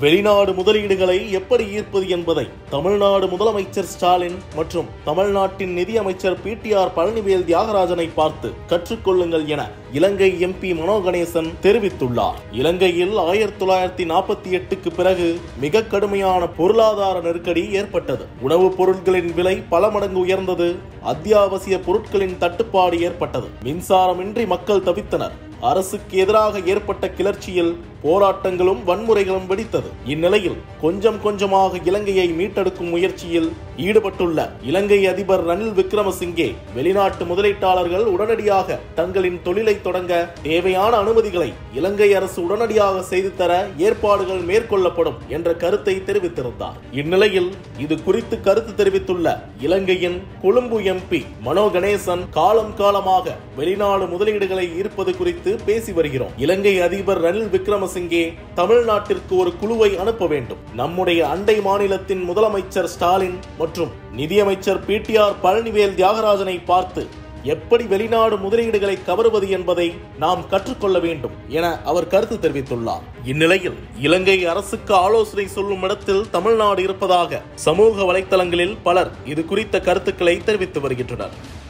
வெளிநாடு முதலீடுகளை எப்படி ஈர்ப்பது என்பதை தமிழ்நாடு முதலமைச்சர் ஸ்டாலின் மற்றும் தமிழ்நாட்டின் நிதியமைச்சர் PTR தியாகராஜனை பார்த்து கற்றுக்கொள்ளுங்கள் என இலங்கை MP மனோ கணேசன் தெரிவித்துள்ளார். இலங்கையில் 1948க்கு பிறகு மிக கடுமையான பொருளாதார நெருக்கடி ஏற்பட்டது. உணவுப் பொருட்களின் விலை பல மடங்கு உயர்ந்தது. அத்தியாவசிய பொருட்களின் தட்டுப்பாடு ஏற்பட்டது. மின்சாரமின்றி மக்கள் தவித்தனர். அரசுக்கு எதிராக ஏற்பட்ட கிளர்ச்சியில் போராட்டங்களும் வன்முறைகளும் வெடித்தது. இந்நிலையில் கொஞ்சம் கொஞ்சமாக இலங்கையை மீட்டெடுக்கும் முயற்சியில் ஈடுபட்டுள்ள இலங்கை அதிபர் ரணில் விக்ரமசிங்கே வெளிநாட்டு முதலீட்டாளர்கள் உடனடியாக தங்களின் தொழிலை தொடங்க தேவையான அனுமதிகளை இலங்கை அரசு உடனடியாக செய்து தர ஏற்பாடுகள் மேற்கொள்ளப்படும் என்ற கருத்தை தெரிவித்திருந்தார். இந்நிலையில் இது குறித்து கருத்து தெரிவித்துள்ள இலங்கையின் கொழும்பு MP மனோ கணேசன் காலமாக வெளிநாடு முதலீடுகளை ஈர்ப்பது குறித்து பேசி வருகிறோம். இலங்கை அதிபர் ரணில் விக்ரமசிங்கே தமிழ்நாட்டிற்கு ஒரு குழுவை அனுப்ப வேண்டும். நம்முடைய அண்டை மாநிலத்தின் முதலமைச்சர் ஸ்டாலின் மற்றும் நிதியமைச்சர் PTR தியாகராஜனை பார்த்து எப்படி வெளிநாடு முதலீடுகளை கவருவது என்பதை நாம் கற்றுக்கொள்ள வேண்டும் என அவர் கருத்து தெரிவித்துள்ளார். இந்நிலையில் இலங்கை அரசுக்கு ஆலோசனை சொல்லும் இடத்தில் தமிழ்நாடு இருப்பதாக சமூக வலைதளங்களில் பலர் இது குறித்த கருத்துக்களை தெரிவித்து வருகின்றனர்.